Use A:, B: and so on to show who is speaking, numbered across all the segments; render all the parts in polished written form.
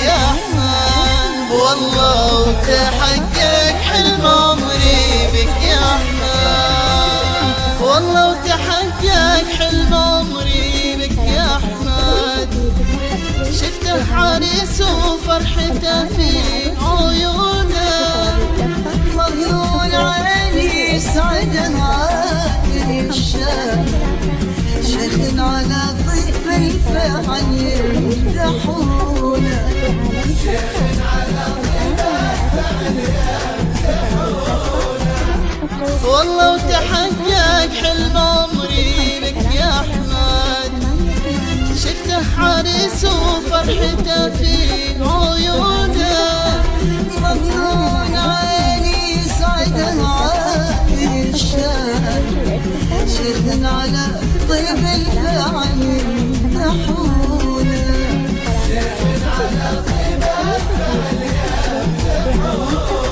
A: يا أحمد، والله وتحقق حلم عمري بك يا أحمد، والله وتحقق حلم عمري بك يا أحمد. شفته عريس وفرحته في عيونه،
B: مظنون عيني سعدها كل الشام، شد على طيب الفعل يمدحونه، شد على طيب الفعل يمدحونه.
A: والله وتحقق حلم عمري بك يا أحمد. شفته عريس وفرحته في عيونه،
B: مظنون عيني سعدها كل الشام، شد على طيب الفعل يمدحونه، شد على طيب الفعل يمدحونه.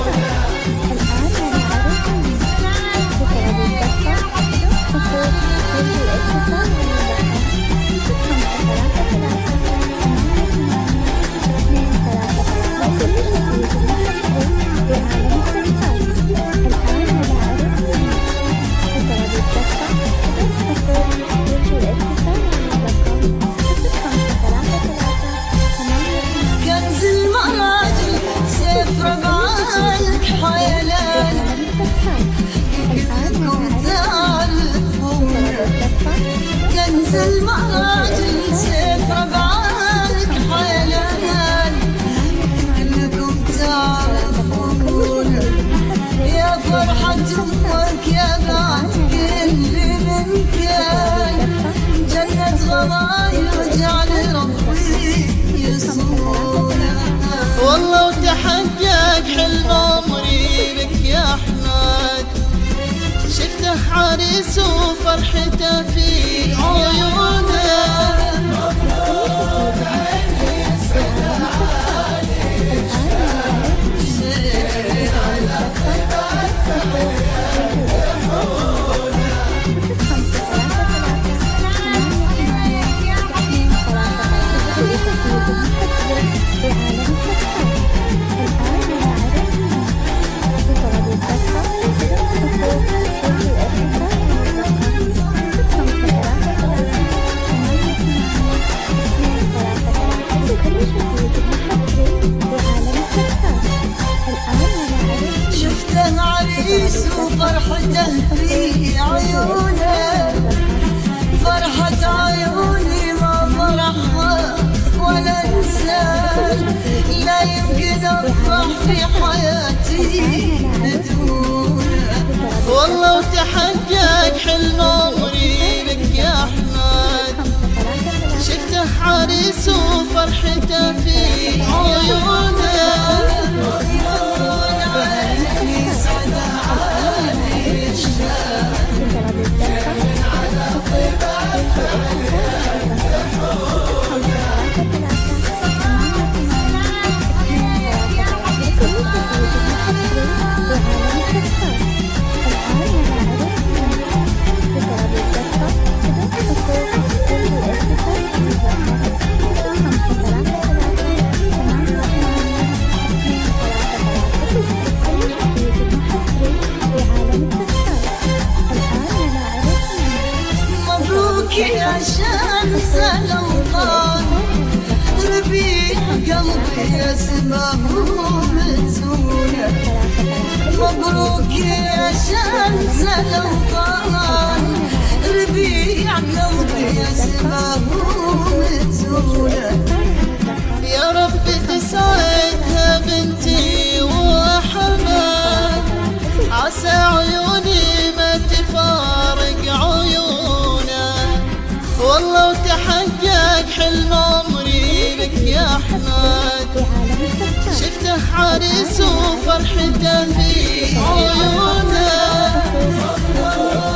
B: كنز المراجل سيف ربعانك حيلان، كلكم تعرفون يا فرحة امك يا بعد كل من كان، جنة غضايا وجعل ربي يصونه.
A: والله وتحقق حلم عمري بك يا أحمد. شفته عريس وفرحته في عيونه،
B: عريس وفرحته في عيونه، فرحة عيوني ما فرحها ولا انساه، لا يمكن افرح في حياتي بدونه.
A: والله وتحقق حلم عمري بك يا أحمد. شفته عريس وفرحته في عيونه،
B: يا شمس الأوطان، ربيع قلبي اسمه مزونه. مبروك يا شمس الأوطان، ربيع قلبي اسمه مزونه.
A: يا رب تسعدها بنتي وحماد، عسى عيوني ما تفارق عيونه. والله وتحقق حلم عمري بك يا أحمد. شفته عريس وفرحته في عيونه،